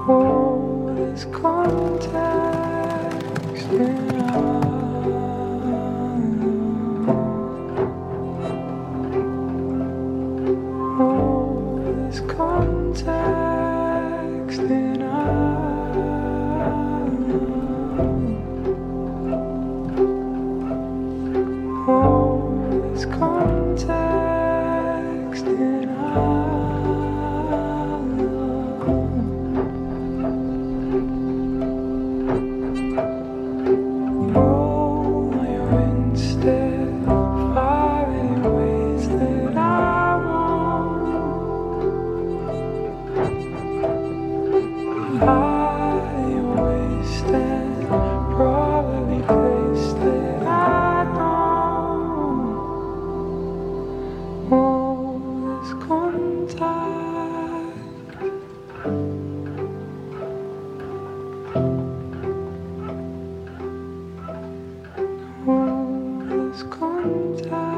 Oh, there's context in oh, there's context in oh, there's context in roll your instead far in ways that I won't. Hide your waist and probably place that I don't. Oh, there's contact. Oh, there's contact.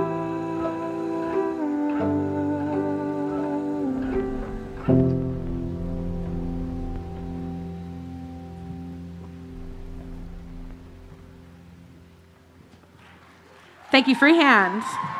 Thank you, Freehand.